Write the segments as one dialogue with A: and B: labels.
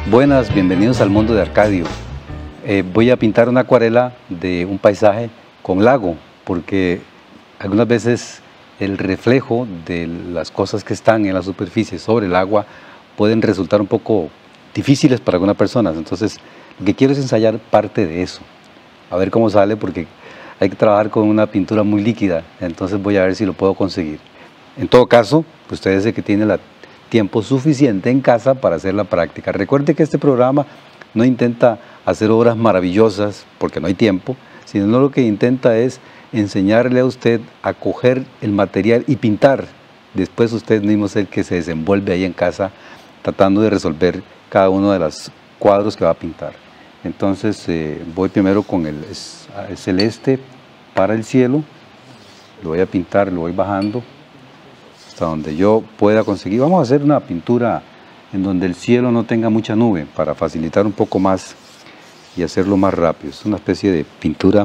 A: Buenas, bienvenidos al mundo de Arcadio. Voy a pintar una acuarela de un paisaje con lago, porque algunas veces el reflejo de las cosas que están en la superficie sobre el agua pueden resultar un poco difíciles para algunas personas. Entonces, lo que quiero es ensayar parte de eso, a ver cómo sale, porque hay que trabajar con una pintura muy líquida, entonces voy a ver si lo puedo conseguir. En todo caso, usted es el que tiene tiempo suficiente en casa para hacer la práctica. Recuerde que este programa no intenta hacer obras maravillosas porque no hay tiempo, sino lo que intenta es enseñarle a usted a coger el material y pintar. Después usted mismo es el que se desenvuelve ahí en casa tratando de resolver cada uno de los cuadros que va a pintar. Entonces voy primero con el celeste para el cielo, lo voy a pintar, lo voy bajando hasta donde yo pueda conseguir. Vamos a hacer una pintura en donde el cielo no tenga mucha nube para facilitar un poco más y hacerlo más rápido. Es una especie de pintura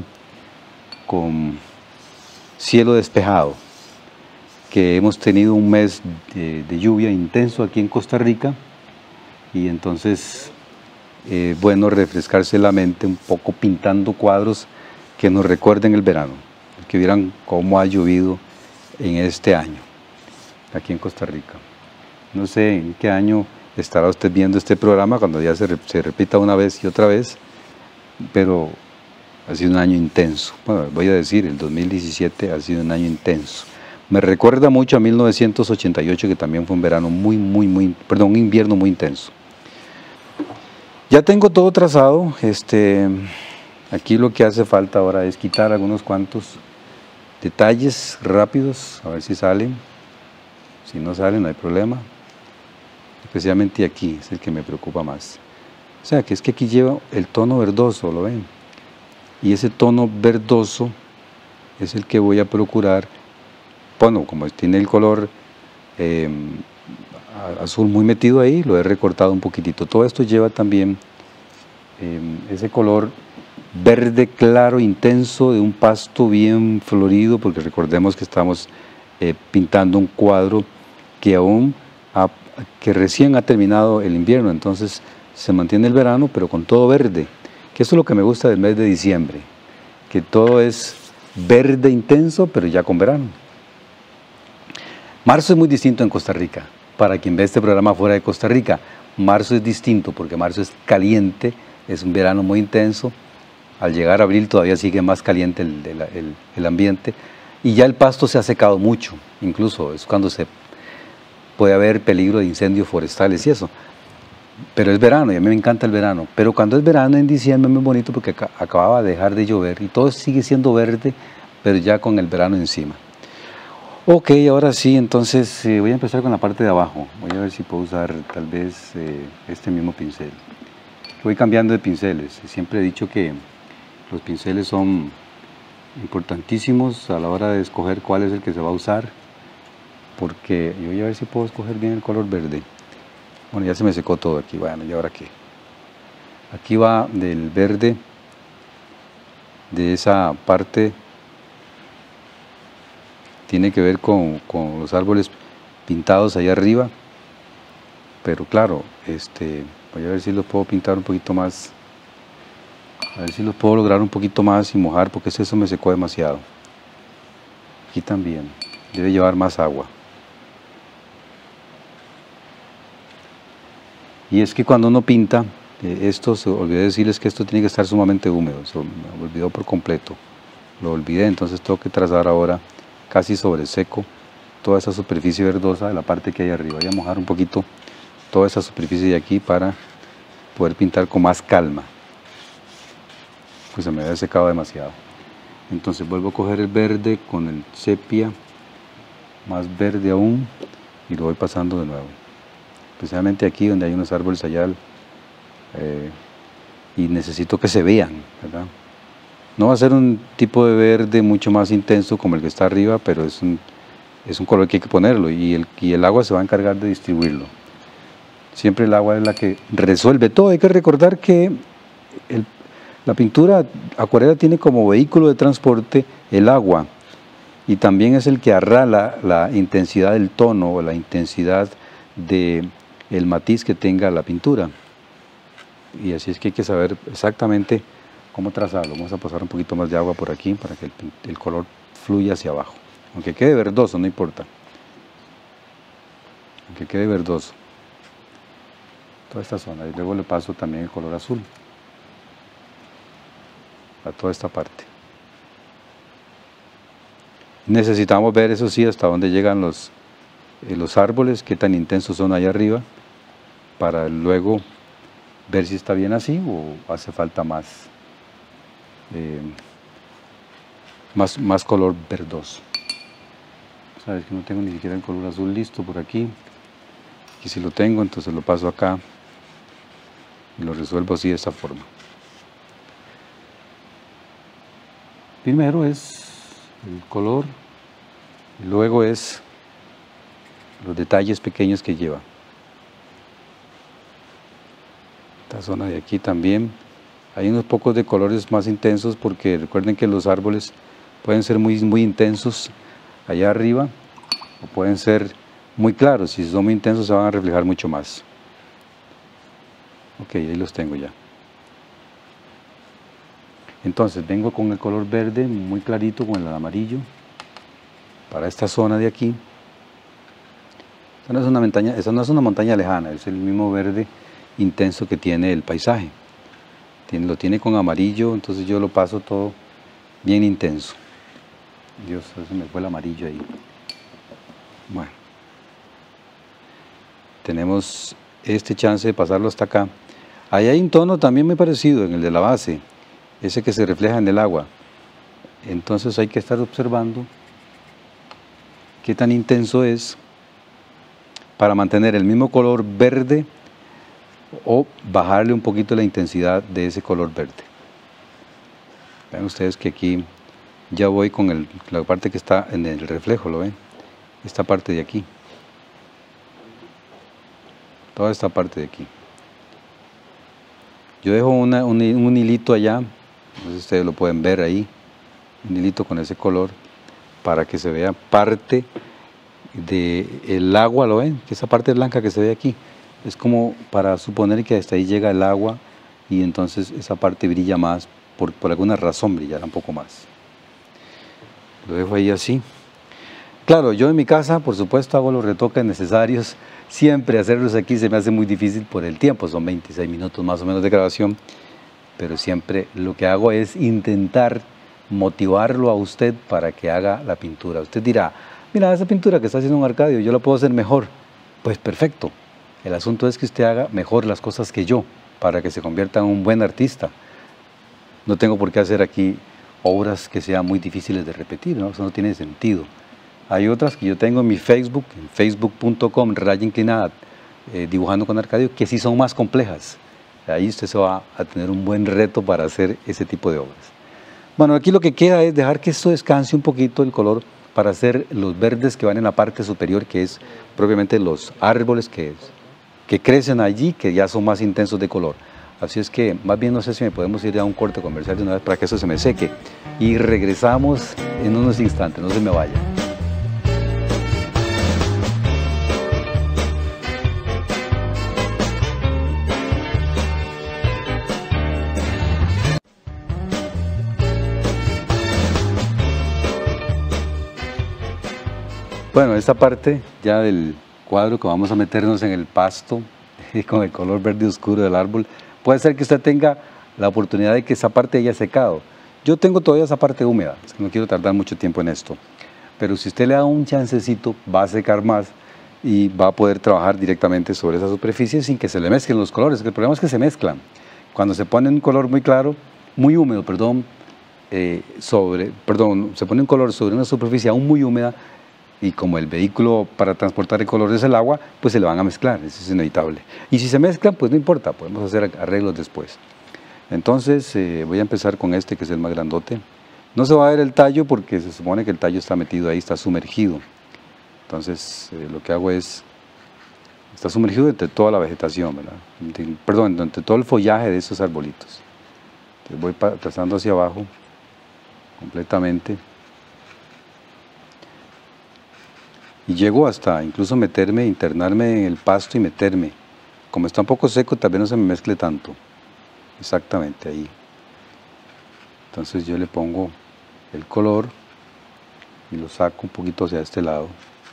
A: con cielo despejado, que hemos tenido un mes de lluvia intenso aquí en Costa Rica y entonces bueno refrescarse la mente un poco pintando cuadros que nos recuerden el verano, que vieran cómo ha llovido en este año aquí en Costa Rica. No sé en qué año estará usted viendo este programa, cuando ya se repita una vez y otra vez, pero ha sido un año intenso. Bueno, voy a decir, el 2017 ha sido un año intenso. Me recuerda mucho a 1988, que también fue un verano un invierno muy intenso. Ya tengo todo trazado. Aquí lo que hace falta ahora es quitar algunos cuantos detalles rápidos, a ver si salen. Si no salen, no hay problema. Especialmente aquí, es el que me preocupa más. O sea, que es que aquí lleva el tono verdoso, ¿lo ven? Y ese tono verdoso es el que voy a procurar. Bueno, como tiene el color azul muy metido ahí, lo he recortado un poquitito. Todo esto lleva también ese color verde claro, intenso, de un pasto bien florido, porque recordemos que estamos pintando un cuadro que recién ha terminado el invierno, entonces se mantiene el verano, pero con todo verde, que eso es lo que me gusta del mes de diciembre, que todo es verde intenso, pero ya con verano. Marzo es muy distinto en Costa Rica. Para quien ve este programa fuera de Costa Rica, marzo es distinto porque marzo es caliente, es un verano muy intenso. Al llegar a abril todavía sigue más caliente el ambiente y ya el pasto se ha secado mucho, incluso es cuando se puede haber peligro de incendios forestales y eso. Pero es verano y a mí me encanta el verano. Pero cuando es verano en diciembre es muy bonito porque acababa de dejar de llover y todo sigue siendo verde, pero ya con el verano encima. Ok, ahora sí, entonces voy a empezar con la parte de abajo. Voy a ver si puedo usar tal vez este mismo pincel. Voy cambiando de pinceles. Siempre he dicho que los pinceles son importantísimos a la hora de escoger cuál es el que se va a usar, porque yo voy a ver si puedo escoger bien el color verde. Bueno, ya se me secó todo aquí. Bueno, ¿y ahora qué? Aquí va del verde de esa parte. Tiene que ver con los árboles pintados allá arriba, pero claro, voy a ver si los puedo pintar un poquito más, a ver si los puedo lograr un poquito más y mojar, porque eso me secó demasiado. Aquí también, debe llevar más agua. Y es que cuando uno pinta, se olvidé decirles que esto tiene que estar sumamente húmedo, eso me olvidó por completo, lo olvidé, entonces tengo que trazar ahora casi sobre seco toda esa superficie verdosa de la parte que hay arriba. Voy a mojar un poquito toda esa superficie de aquí para poder pintar con más calma, pues se me había secado demasiado. Entonces vuelvo a coger el verde con el sepia, más verde aún, y lo voy pasando de nuevo, especialmente aquí donde hay unos árboles allá y necesito que se vean, ¿verdad? No va a ser un tipo de verde mucho más intenso como el que está arriba, pero es un color que hay que ponerlo y el agua se va a encargar de distribuirlo. Siempre el agua es la que resuelve todo. Hay que recordar que la pintura acuarela tiene como vehículo de transporte el agua y también es el que arrala la intensidad del tono o la intensidad del matiz que tenga la pintura. y así es que hay que saber exactamente cómo trazarlo. Vamos a pasar un poquito más de agua por aquí para que el color fluya hacia abajo. Aunque quede verdoso, no importa. Aunque quede verdoso. Toda esta zona. Y luego le paso también el color azul a toda esta parte. Necesitamos ver, eso sí, hasta dónde llegan los árboles, qué tan intensos son allá arriba, para luego ver si está bien así o hace falta más color verdoso. Sabes que no tengo ni siquiera el color azul listo por aquí, y si lo tengo entonces lo paso acá y lo resuelvo así de esta forma. Primero es el color, y luego es los detalles pequeños que lleva. Esta zona de aquí también hay unos pocos de colores más intensos, porque recuerden que los árboles pueden ser muy intensos allá arriba o pueden ser muy claros. Si son muy intensos se van a reflejar mucho más. Ok, ahí los tengo ya. Entonces vengo con el color verde muy clarito, con el amarillo para esta zona de aquí. Esta no es una montaña lejana, es el mismo verde intenso que tiene el paisaje. Lo tiene con amarillo, entonces yo lo paso todo bien intenso. Dios, se me fue el amarillo ahí. Bueno, tenemos este chance de pasarlo hasta acá. Ahí hay un tono también muy parecido en el de la base, ese que se refleja en el agua. Entonces hay que estar observando qué tan intenso es para mantener el mismo color verde o bajarle un poquito la intensidad de ese color verde. Vean ustedes que aquí ya voy con la parte que está en el reflejo, ¿lo ven? Esta parte de aquí. Toda esta parte de aquí. Yo dejo un hilito allá, no sé si ustedes lo pueden ver ahí, un hilito con ese color, para que se vea parte del agua, ¿lo ven? Que esa parte blanca que se ve aquí, es como para suponer que hasta ahí llega el agua y entonces esa parte brilla más, por alguna razón brillará un poco más. Lo dejo ahí así. Claro, yo en mi casa, por supuesto, hago los retoques necesarios. Siempre hacerlos aquí se me hace muy difícil por el tiempo, son 26 minutos más o menos de grabación, pero siempre lo que hago es intentar motivarlo a usted para que haga la pintura. Usted dirá, mira, esa pintura que está haciendo un Arcadio, yo la puedo hacer mejor. Pues perfecto. El asunto es que usted haga mejor las cosas que yo, para que se convierta en un buen artista. No tengo por qué hacer aquí obras que sean muy difíciles de repetir, ¿no? Eso no tiene sentido. Hay otras que yo tengo en mi Facebook, en facebook.com/inclinada, dibujando con Arcadio, que sí son más complejas. Ahí usted se va a tener un buen reto para hacer ese tipo de obras. Bueno, aquí lo que queda es dejar que esto descanse un poquito el color para hacer los verdes que van en la parte superior, que es propiamente los árboles que crecen allí, que ya son más intensos de color. Así es que más bien no sé si me podemos ir a un corte comercial de una vez para que eso se me seque. Y regresamos en unos instantes, no se me vaya. Bueno, esta parte ya del cuadro que vamos a meternos en el pasto con el color verde oscuro del árbol, puede ser que usted tenga la oportunidad de que esa parte haya secado. Yo tengo todavía esa parte húmeda, es que no quiero tardar mucho tiempo en esto, pero si usted le da un chancecito va a secar más y va a poder trabajar directamente sobre esa superficie sin que se le mezclen los colores. El problema es que se mezclan. Cuando se pone un color muy claro, muy húmedo, se pone un color sobre una superficie aún muy húmeda, y como el vehículo para transportar el color es el agua, pues se le van a mezclar, eso es inevitable. Y si se mezclan, pues no importa, podemos hacer arreglos después. Entonces voy a empezar con este, que es el más grandote. No se va a ver el tallo porque se supone que el tallo está metido ahí, está sumergido. Entonces lo que hago es, está sumergido entre toda la vegetación, ¿verdad? Entre todo el follaje de esos arbolitos. Entonces voy trazando hacia abajo completamente. Y llego hasta incluso internarme en el pasto y meterme. Como está un poco seco, tal vez no se me mezcle tanto. exactamente ahí. Entonces yo le pongo el color y lo saco un poquito hacia este lado.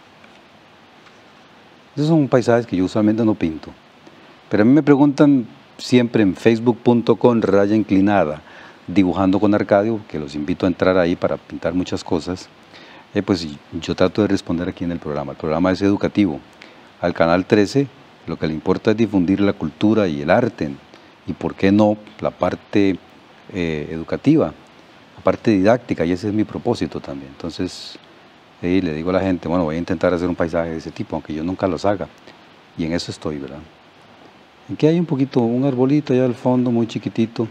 A: Esos son paisajes que yo usualmente no pinto, pero a mí me preguntan siempre en facebook.com/inclinada dibujando con Arcadio, que los invito a entrar ahí para pintar muchas cosas. Pues yo trato de responder aquí en el programa. El programa es educativo. Al canal 13 lo que le importa es difundir la cultura y el arte, y por qué no la parte educativa, la parte didáctica, y ese es mi propósito también. Entonces le digo a la gente, bueno, voy a intentar hacer un paisaje de ese tipo, aunque yo nunca los haga, y en eso estoy, ¿verdad? Aquí hay un poquito, un arbolito allá al fondo, muy chiquitito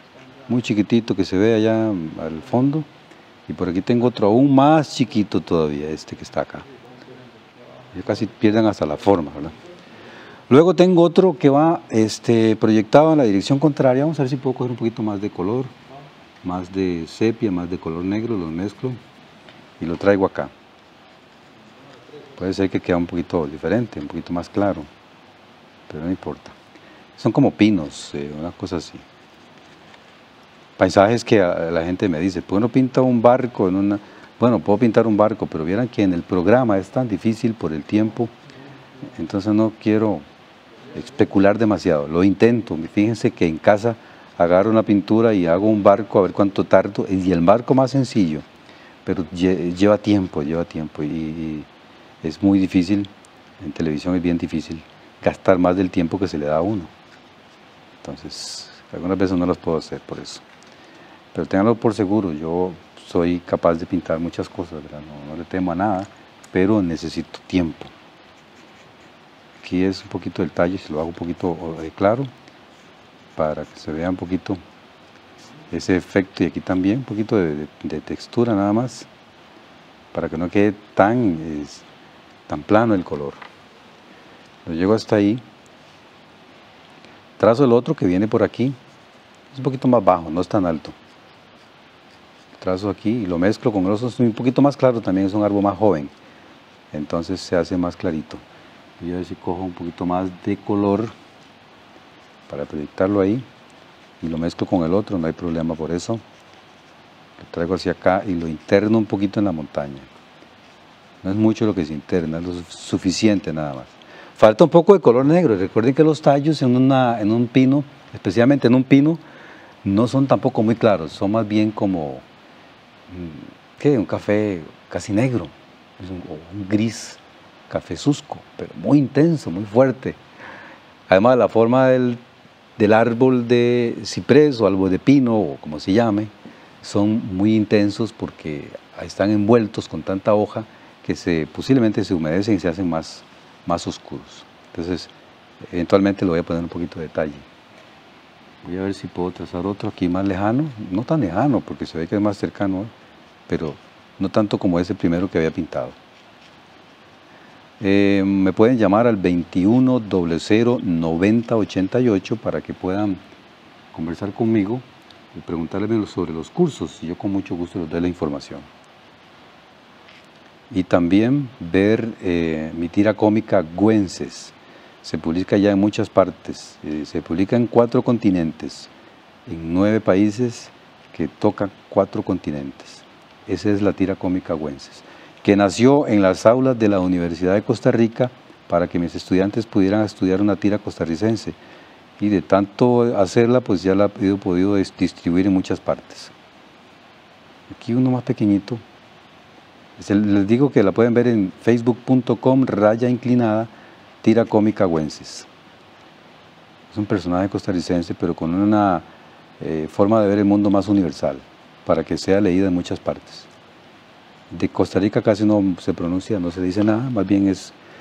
A: que se ve allá al fondo, y por aquí tengo otro aún más chiquito todavía, este que está acá. Ya casi pierden hasta la forma, ¿verdad? Luego tengo otro que va proyectado en la dirección contraria. Vamos a ver si puedo coger un poquito más de color, más de sepia, más de color negro, los mezclo y lo traigo acá. Puede ser que quede un poquito diferente, un poquito más claro, pero no importa. Son como pinos, una cosa así. Paisajes que la gente me dice, ¿por qué no pinta un barco en una...? Bueno, puedo pintar un barco, pero vieran que en el programa es tan difícil por el tiempo, entonces no quiero especular demasiado. Lo intento, fíjense que en casa agarro una pintura y hago un barco a ver cuánto tardo, y el barco más sencillo, pero lleva tiempo y es muy difícil, en televisión es bien difícil gastar más del tiempo que se le da a uno. Entonces, algunas veces no las puedo hacer por eso. Pero ténganlo por seguro, yo soy capaz de pintar muchas cosas, ¿verdad? No le temo a nada, pero necesito tiempo. Aquí es un poquito del talle, se lo hago un poquito claro, para que se vea un poquito ese efecto, y aquí también un poquito de textura nada más, para que no quede tan plano el color. Lo llego hasta ahí, trazo el otro que viene por aquí, es un poquito más bajo, no es tan alto. Trazo aquí y lo mezclo con el otro, es un poquito más claro también, es un árbol más joven, entonces se hace más clarito. Y a ver si cojo un poquito más de color para proyectarlo ahí y lo mezclo con el otro, no hay problema por eso. Lo traigo hacia acá y lo interno un poquito en la montaña. No es mucho lo que se interna, es lo suficiente nada más. Falta un poco de color negro. Recuerden que los tallos en un pino, especialmente en un pino, no son tampoco muy claros, son más bien como un café casi negro, es un gris cafezusco, pero muy intenso, muy fuerte. Además, la forma del árbol de ciprés o árbol de pino, o como se llame, son muy intensos porque están envueltos con tanta hoja que posiblemente se humedecen y se hacen más oscuros. Entonces, eventualmente le voy a poner un poquito de detalle. Voy a ver si puedo trazar otro aquí más lejano, no tan lejano porque se ve que es más cercano, pero no tanto como ese primero que había pintado. Me pueden llamar al 21009088 para que puedan conversar conmigo y preguntarme sobre los cursos, y yo con mucho gusto les doy la información. Y también ver mi tira cómica Güences. Se publica ya en muchas partes, se publica en 4 continentes, en 9 países que tocan 4 continentes. Esa es la tira cómica Güences, que nació en las aulas de la Universidad de Costa Rica para que mis estudiantes pudieran estudiar una tira costarricense. Y de tanto hacerla, pues ya la he podido distribuir en muchas partes. Aquí uno más pequeñito. Les digo que la pueden ver en facebook.com/inclinada tira cómica Güences. Es un personaje costarricense, pero con una forma de ver el mundo más universal, para que sea leída en muchas partes. De Costa Rica casi no se pronuncia, no se dice nada, más bien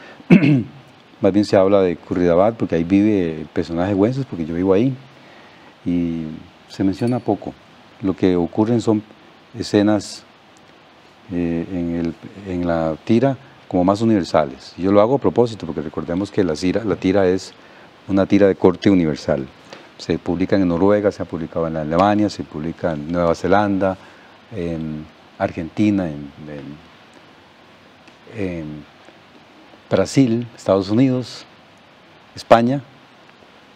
A: se habla de Curridabat, porque ahí vive el personaje Güences, porque yo vivo ahí, y se menciona poco. Lo que ocurren son escenas en la tira como más universales. Yo lo hago a propósito, porque recordemos que la tira es una tira de corte universal. Se publica en Noruega, se ha publicado en Alemania, se publica en Nueva Zelanda, en Argentina, en Brasil, Estados Unidos, España,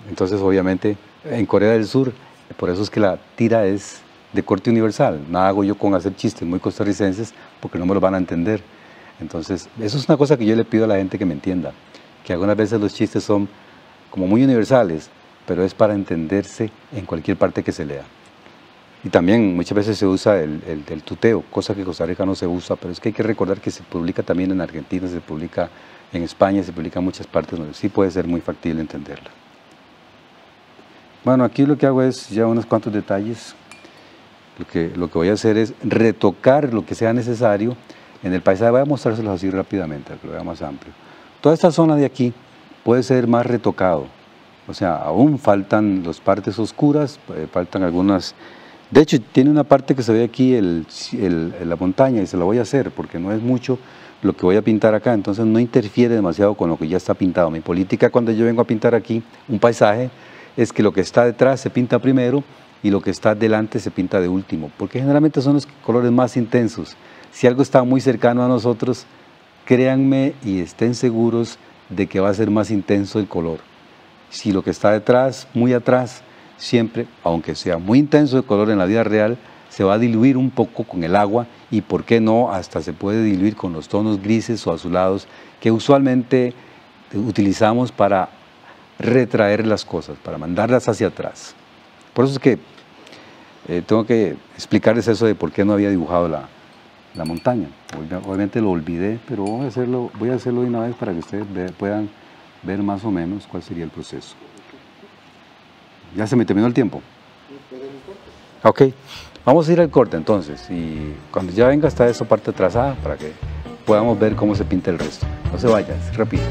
A: Entonces, obviamente, en Corea del Sur, por eso es que la tira es de corte universal. Nada hago yo con hacer chistes muy costarricenses porque no me lo van a entender. Entonces, eso es una cosa que yo le pido a la gente que me entienda, que algunas veces los chistes son como muy universales, pero es para entenderse en cualquier parte que se lea. Y también muchas veces se usa el tuteo, cosa que en Costa Rica no se usa, pero es que hay que recordar que se publica también en Argentina, se publica en España, se publica en muchas partes donde sí puede ser muy factible entenderla. Bueno, aquí lo que hago es ya unos cuantos detalles. Lo que voy a hacer es retocar lo que sea necesario en el paisaje. Voy a mostrárselos así rápidamente, para que lo vea más amplio. Toda esta zona de aquí puede ser más retocado. O sea, aún faltan las partes oscuras, faltan algunas. De hecho, tiene una parte que se ve aquí, la montaña, y se la voy a hacer porque no es mucho lo que voy a pintar acá, entonces no interfiere demasiado con lo que ya está pintado. Mi política cuando yo vengo a pintar aquí un paisaje es que lo que está detrás se pinta primero y lo que está delante se pinta de último, porque generalmente son los colores más intensos. Si algo está muy cercano a nosotros, créanme y estén seguros de que va a ser más intenso el color. Si lo que está detrás, muy atrás, siempre, aunque sea muy intenso el color en la vida real, se va a diluir un poco con el agua y, por qué no, hasta se puede diluir con los tonos grises o azulados que usualmente utilizamos para retraer las cosas, para mandarlas hacia atrás. Por eso es que tengo que explicarles eso de por qué no había dibujado la montaña. Obviamente lo olvidé, pero voy a hacerlo de una vez para que ustedes puedan ver más o menos cuál sería el proceso. Ya se me terminó el tiempo. Ok, vamos a ir al corte entonces y cuando ya venga está esa parte trazada para que podamos ver cómo se pinta el resto. No se vayan, es rapidito.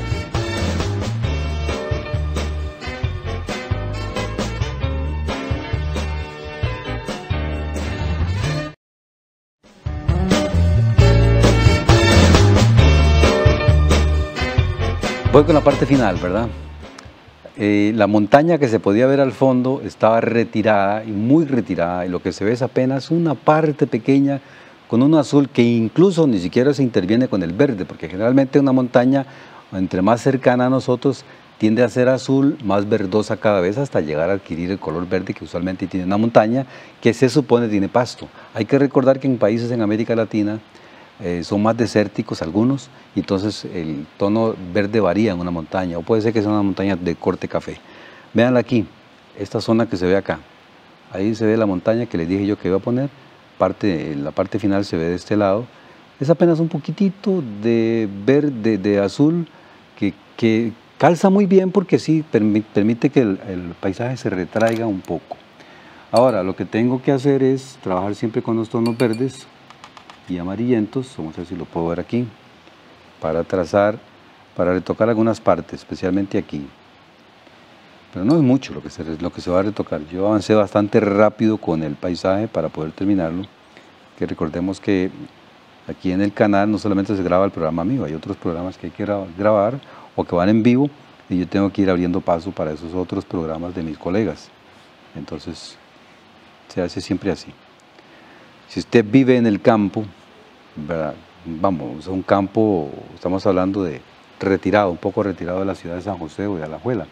A: Voy con la parte final, ¿verdad? La montaña que se podía ver al fondo estaba retirada y muy retirada y lo que se ve es apenas una parte pequeña con un azul que incluso ni siquiera se interviene con el verde, porque generalmente una montaña entre más cercana a nosotros tiende a ser azul, más verdosa cada vez hasta llegar a adquirir el color verde que usualmente tiene una montaña que se supone tiene pasto. Hay que recordar que en países en América Latina son más desérticos algunos, y entonces el tono verde varía en una montaña, o puede ser que sea una montaña de corte café. Veanla aquí, esta zona que se ve acá, ahí se ve la montaña que les dije yo que iba a poner, la parte final se ve de este lado, es apenas un poquitito de verde, de azul, que calza muy bien porque sí, permite que el paisaje se retraiga un poco. Ahora, lo que tengo que hacer es trabajar siempre con los tonos verdes y amarillentos, vamos a ver si lo puedo ver aquí, para trazar, para retocar algunas partes, especialmente aquí. Pero no es mucho lo que se va a retocar. Yo avancé bastante rápido con el paisaje para poder terminarlo, que recordemos que aquí en el canal no solamente se graba el programa mío, hay otros programas que hay que grabar o que van en vivo y yo tengo que ir abriendo paso para esos otros programas de mis colegas. Entonces, se hace siempre así. Si usted vive en el campo, ¿verdad? Vamos, un campo, estamos hablando de retirado, un poco retirado de la ciudad de San José o de Alajuela.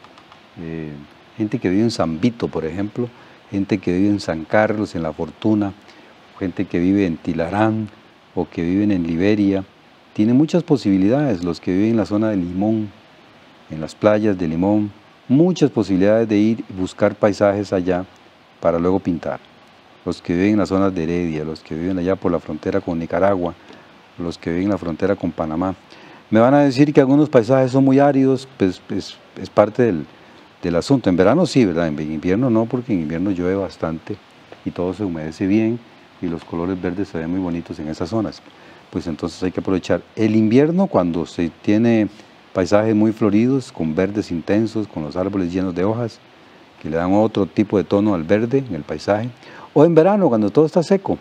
A: Gente que vive en San Vito, por ejemplo, gente que vive en San Carlos, en La Fortuna, gente que vive en Tilarán o que viven en Liberia. Tiene muchas posibilidades, los que viven en la zona de Limón, en las playas de Limón, muchas posibilidades de ir y buscar paisajes allá para luego pintar. Los que viven en las zonas de Heredia, los que viven allá por la frontera con Nicaragua, los que viven en la frontera con Panamá. Me van a decir que algunos paisajes son muy áridos, pues es parte del asunto. En verano sí, ¿verdad? En invierno no, porque en invierno llueve bastante y todo se humedece bien y los colores verdes se ven muy bonitos en esas zonas. Pues entonces hay que aprovechar el invierno cuando se tiene paisajes muy floridos, con verdes intensos, con los árboles llenos de hojas, que le dan otro tipo de tono al verde en el paisaje. O en verano, cuando todo está seco.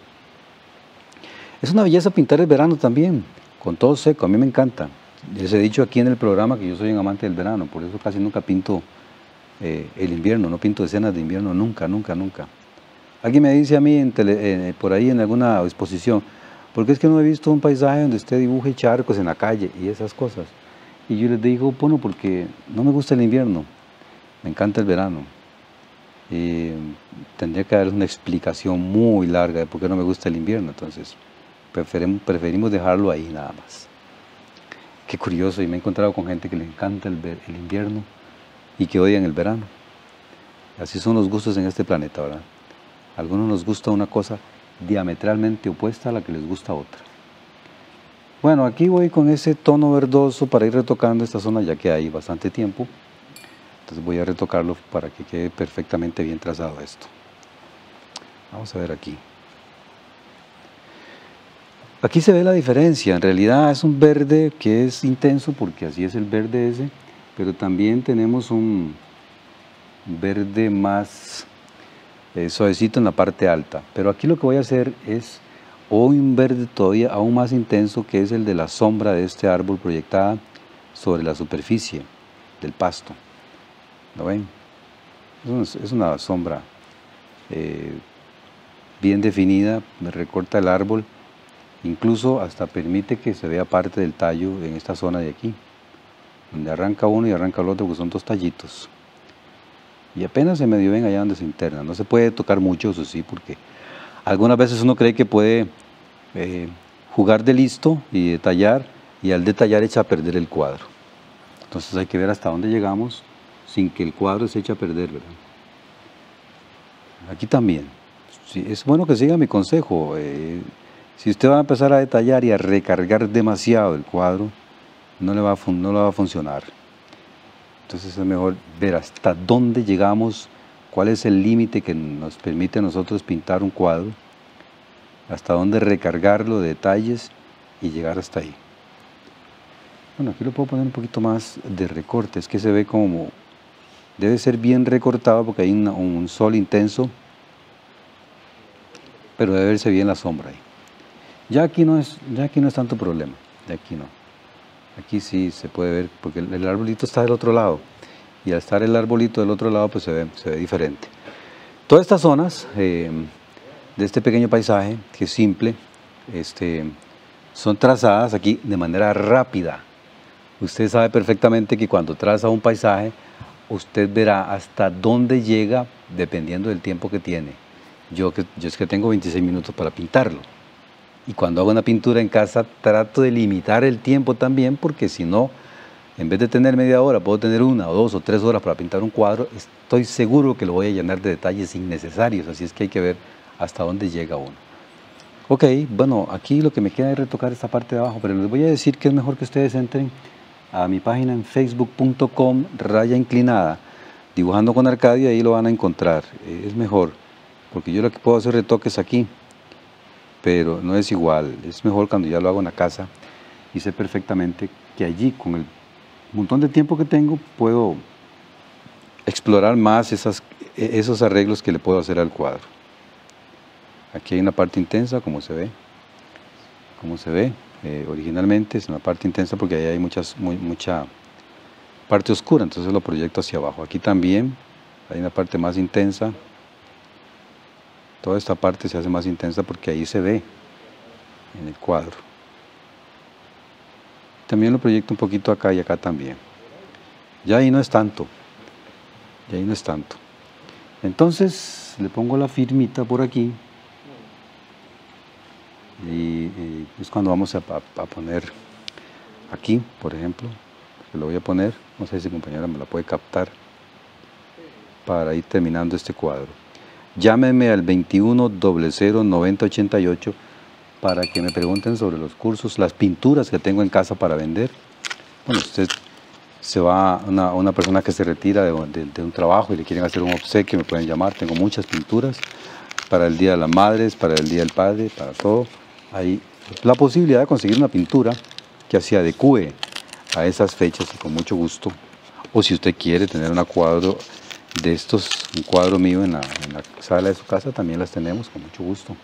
A: Es una belleza pintar el verano también, con todo seco, a mí me encanta. Les he dicho aquí en el programa que yo soy un amante del verano, por eso casi nunca pinto el invierno, no pinto escenas de invierno, nunca, nunca, nunca. Alguien me dice a mí por ahí en alguna exposición, ¿por qué es que no he visto un paisaje donde usted dibuje charcos en la calle y esas cosas? Y yo les digo, bueno, porque no me gusta el invierno. Me encanta el verano. Y tendría que darles una explicación muy larga de por qué no me gusta el invierno, entonces preferimos dejarlo ahí nada más. Qué curioso, y me he encontrado con gente que le encanta el invierno y que odian el verano. Así son los gustos en este planeta, ¿verdad? A algunos nos gusta una cosa diametralmente opuesta a la que les gusta otra. Bueno, aquí voy con ese tono verdoso para ir retocando esta zona, ya que hay bastante tiempo. Entonces voy a retocarlo para que quede perfectamente bien trazado esto. Vamos a ver aquí. Aquí se ve la diferencia. En realidad es un verde que es intenso, porque así es el verde ese, pero también tenemos un verde más suavecito en la parte alta. Pero aquí lo que voy a hacer es hoy un verde todavía aún más intenso, que es el de la sombra de este árbol proyectada sobre la superficie del pasto. ¿Lo ven? Es una sombra bien definida, me recorta el árbol, incluso hasta permite que se vea parte del tallo en esta zona de aquí, donde arranca uno y arranca el otro, que son dos tallitos. Y apenas se medio ven allá donde se interna. No se puede tocar mucho, eso sí, porque algunas veces uno cree que puede jugar de listo y detallar, y al detallar echa a perder el cuadro. Entonces hay que ver hasta dónde llegamos sin que el cuadro se eche a perder, ¿verdad? Aquí también. Sí, es bueno que siga mi consejo. Si usted va a empezar a detallar y a recargar demasiado el cuadro, no le va a funcionar. Entonces es mejor ver hasta dónde llegamos, cuál es el límite que nos permite a nosotros pintar un cuadro, hasta dónde recargarlo de detalles y llegar hasta ahí. Bueno, aquí lo puedo poner un poquito más de recorte, es que se ve como, debe ser bien recortado porque hay un sol intenso, pero debe verse bien la sombra ahí. Ya aquí no es tanto problema, de aquí no. Aquí sí se puede ver, porque el arbolito está del otro lado, y al estar el arbolito del otro lado, pues se ve diferente. Todas estas zonas de este pequeño paisaje, que es simple, son trazadas aquí de manera rápida. Usted sabe perfectamente que cuando traza un paisaje, usted verá hasta dónde llega dependiendo del tiempo que tiene. Yo es que tengo 26 minutos para pintarlo. Y cuando hago una pintura en casa, trato de limitar el tiempo también, porque si no, en vez de tener media hora, puedo tener 1 o 2 o 3 horas para pintar un cuadro. Estoy seguro que lo voy a llenar de detalles innecesarios, así es que hay que ver hasta dónde llega uno. Ok, bueno, aquí lo que me queda es retocar esta parte de abajo, pero les voy a decir que es mejor que ustedes entren a mi página en facebook.com/inclinada, dibujando con Arcadio, ahí lo van a encontrar. Es mejor, porque yo lo que puedo hacer retoques aquí, pero no es igual. Es mejor cuando ya lo hago en la casa y sé perfectamente que allí, con el montón de tiempo que tengo, puedo explorar más esos arreglos que le puedo hacer al cuadro. Aquí hay una parte intensa, como se ve. Originalmente es una parte intensa porque ahí hay mucha parte oscura, entonces lo proyecto hacia abajo. Aquí también hay una parte más intensa. Toda esta parte se hace más intensa porque ahí se ve en el cuadro. También lo proyecto un poquito acá y acá también. Ya ahí no es tanto. Entonces le pongo la firmita por aquí. Y es cuando vamos a poner aquí, por ejemplo. Que lo voy a poner. No sé si mi compañera me la puede captar para ir terminando este cuadro. Llámenme al 21009088 para que me pregunten sobre los cursos, las pinturas que tengo en casa para vender. Bueno, usted se va a una persona que se retira de un trabajo y le quieren hacer un obsequio, me pueden llamar. Tengo muchas pinturas para el Día de las Madres, para el Día del Padre, para todo. Hay la posibilidad de conseguir una pintura que se adecue a esas fechas y con mucho gusto. O si usted quiere tener un cuadro de estos, un cuadro mío en la sala de su casa, también las tenemos con mucho gusto.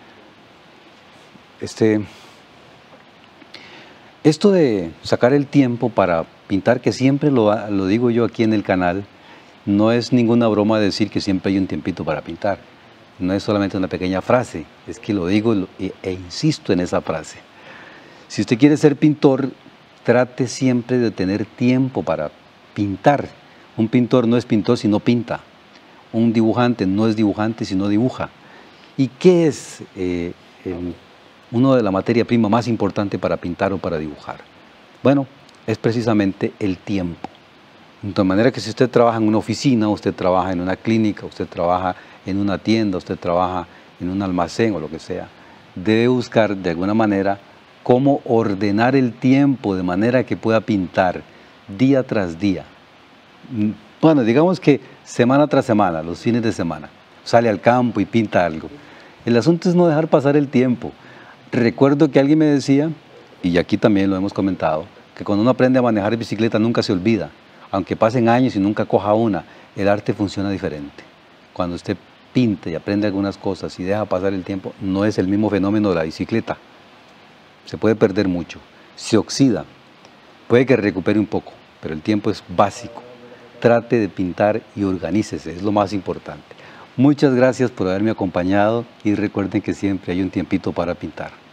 A: Esto de sacar el tiempo para pintar, que siempre lo digo yo aquí en el canal, no es ninguna broma decir que siempre hay un tiempito para pintar. No es solamente una pequeña frase, es que lo digo e insisto en esa frase. Si usted quiere ser pintor, trate siempre de tener tiempo para pintar. Un pintor no es pintor si no pinta. Un dibujante no es dibujante si no dibuja. ¿Y qué es uno de la materia prima más importante para pintar o para dibujar? Bueno, es precisamente el tiempo. De manera que si usted trabaja en una oficina, usted trabaja en una clínica, usted trabaja en una tienda, usted trabaja en un almacén o lo que sea, debe buscar de alguna manera cómo ordenar el tiempo de manera que pueda pintar día tras día. Bueno, digamos que semana tras semana, los fines de semana, sale al campo y pinta algo. El asunto es no dejar pasar el tiempo. Recuerdo que alguien me decía, y aquí también lo hemos comentado, que cuando uno aprende a manejar bicicleta nunca se olvida. Aunque pasen años y nunca coja una, el arte funciona diferente. Cuando usted pinta y aprende algunas cosas y deja pasar el tiempo, no es el mismo fenómeno de la bicicleta. Se puede perder mucho, se oxida, puede que recupere un poco, pero el tiempo es básico. Trate de pintar y organícese, es lo más importante. Muchas gracias por haberme acompañado y recuerden que siempre hay un tiempito para pintar.